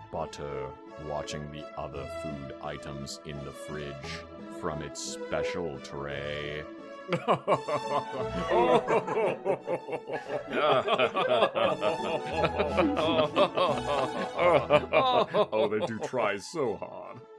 butter, watching the other food items in the fridge from its special tray. Oh, they do try so hard.